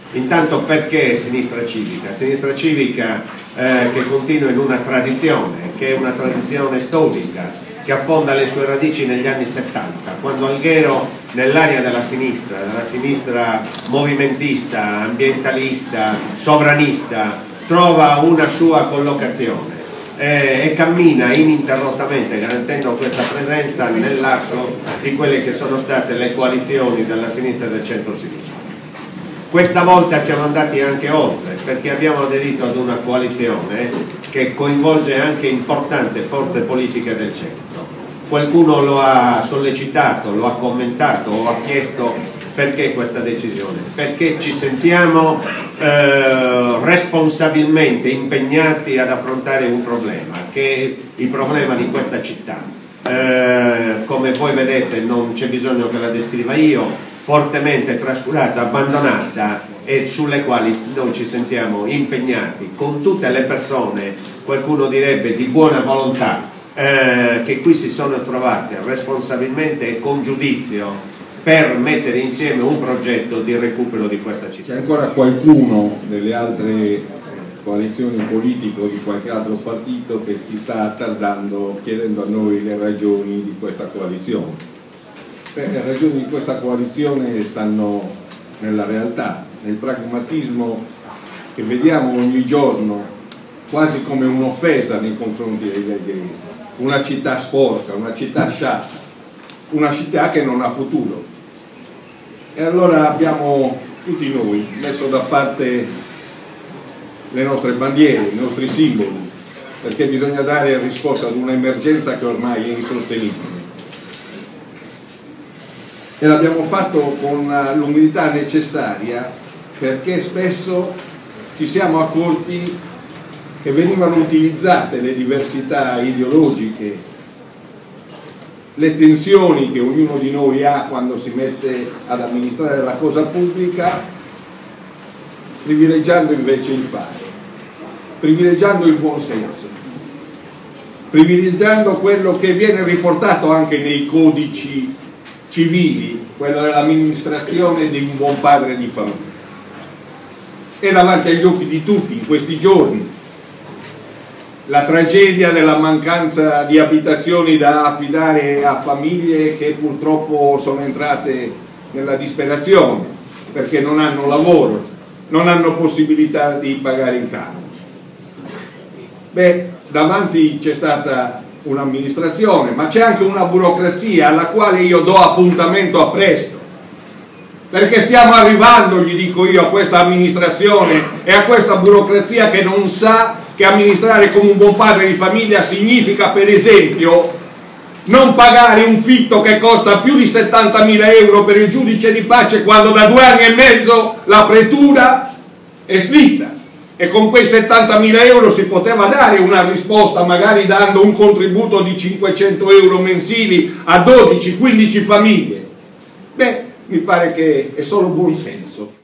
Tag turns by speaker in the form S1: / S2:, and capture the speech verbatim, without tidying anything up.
S1: Intanto perché Sinistra Civica? Sinistra Civica eh, che continua in una tradizione, che è una tradizione storica, che affonda le sue radici negli anni settanta, quando Alghero nell'area della sinistra, della sinistra movimentista, ambientalista, sovranista, trova una sua collocazione eh, e cammina ininterrottamente garantendo questa presenza nell'arco di quelle che sono state le coalizioni della sinistra e del centro-sinistra. Questa volta siamo andati anche oltre, perché abbiamo aderito ad una coalizione che coinvolge anche importanti forze politiche del centro. Qualcuno lo ha sollecitato, lo ha commentato o ha chiesto perché questa decisione. Perché ci sentiamo eh, responsabilmente impegnati ad affrontare un problema, che è il problema di questa città. Eh, come voi vedete, non c'è bisogno che la descriva io, fortemente trascurata, abbandonata, e sulle quali noi ci sentiamo impegnati con tutte le persone, qualcuno direbbe di buona volontà, eh, che qui si sono trovate responsabilmente e con giudizio per mettere insieme un progetto di recupero di questa città.
S2: C'è ancora qualcuno delle altre coalizioni politiche o di qualche altro partito che si sta attardando chiedendo a noi le ragioni di questa coalizione. Beh, le ragioni di questa coalizione stanno nella realtà, nel pragmatismo che vediamo ogni giorno quasi come un'offesa nei confronti degli algheresi. Una città sporca, una città sciatta, una città che non ha futuro. E allora abbiamo tutti noi messo da parte le nostre bandiere, i nostri simboli, perché bisogna dare risposta ad un'emergenza che ormai è insostenibile. E l'abbiamo fatto con l'umiltà necessaria, perché spesso ci siamo accorti che venivano utilizzate le diversità ideologiche, le tensioni che ognuno di noi ha quando si mette ad amministrare la cosa pubblica, privilegiando invece il fare, privilegiando il buon senso, privilegiando quello che viene riportato anche nei codici civili, quello dell'amministrazione di un buon padre di famiglia. E davanti agli occhi di tutti in questi giorni la tragedia della mancanza di abitazioni da affidare a famiglie che purtroppo sono entrate nella disperazione perché non hanno lavoro, non hanno possibilità di pagare il canone. Beh, davanti c'è stata un'amministrazione, ma c'è anche una burocrazia alla quale io do appuntamento a presto, perché stiamo arrivando, gli dico io, a questa amministrazione e a questa burocrazia che non sa che amministrare come un buon padre di famiglia significa, per esempio, non pagare un fitto che costa più di settantamila euro per il giudice di pace quando da due anni e mezzo la pretura è slitta. E con quei settantamila euro si poteva dare una risposta, magari dando un contributo di cinquecento euro mensili a dodici quindici famiglie. Beh, mi pare che è solo buon senso.